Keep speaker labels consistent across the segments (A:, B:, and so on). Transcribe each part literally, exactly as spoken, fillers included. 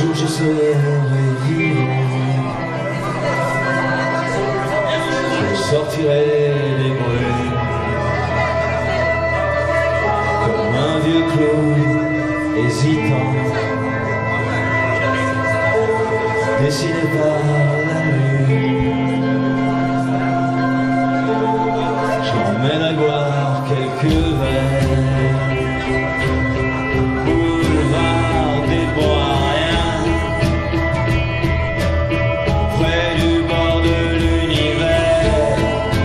A: jour je serai vivant, je sortirai des brumes comme un vieux clown hésitant, dessiné par la lune. J'emmène à boire quelques verres, boulevard des Bois-Rien, près du bord de l'univers,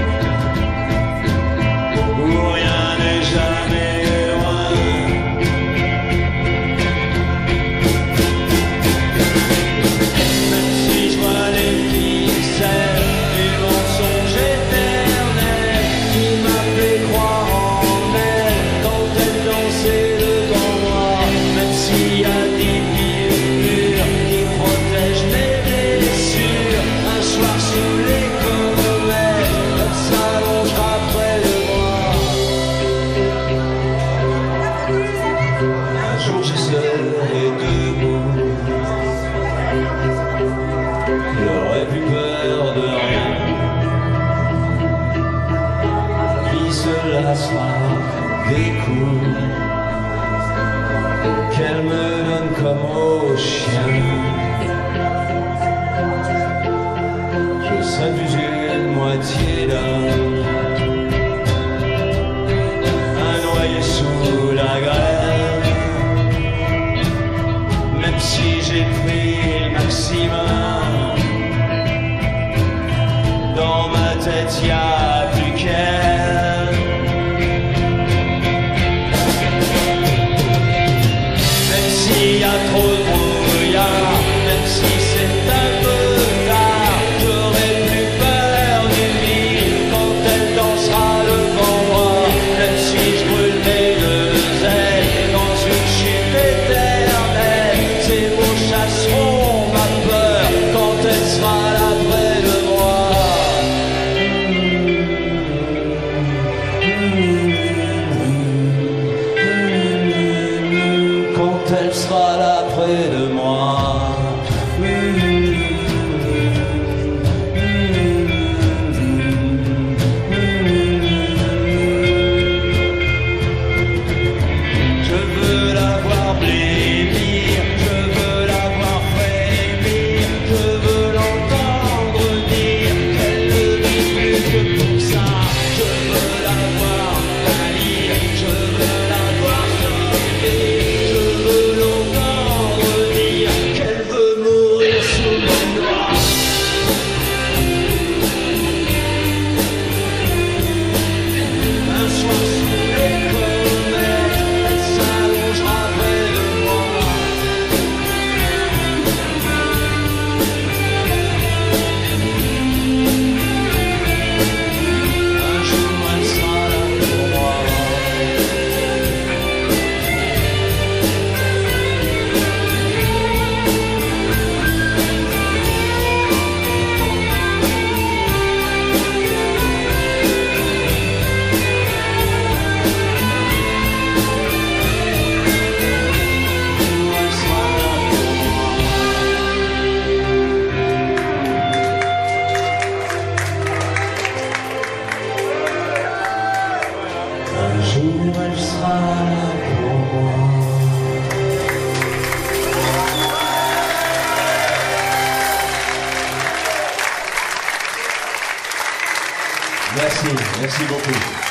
A: où rien n'est jamais loin. Même si je vois les pixels du mensonge éternel qui m'a fait croire en elle quand elle dansait devant moi, même s'il y a des murs qui protègent mes blessures, un soir sous les comètes, elle s'allongera près de moi. Un jour je serai debout, j'aurai plus peur de rien. La vie se lassera des coups qu'elle me donne comme au chien. Je serai plus une moitié d'homme, un noyé sous la grève. Même si j'ai pris le maximum, dans ma tête y a plus qu'elle. Même s'il y a trop de brouillard, même si c'est un peu tard, j'aurai plus peur du vide quand elle dansera devant moi. Même si je brûle mes deux ailes dans une chute éternelle, ces mots chasseront ma peur quand elle sera là près de moi. Quand elle sera là près de moi. Je veux la voir blêmir, je veux la voir frémir, je veux l'entendre dire qu'elle ne vit plus que pour ça. Je veux la voir pâlir, je veux la voir sauter, je veux l'entendre dire qu'elle veut mourir sous mes doigts. Un soir sous les comètes, elle s'allongera près de moi. Un jour elle sera là pour moi. Un jour elle sera là pour moi. Merci, merci beaucoup.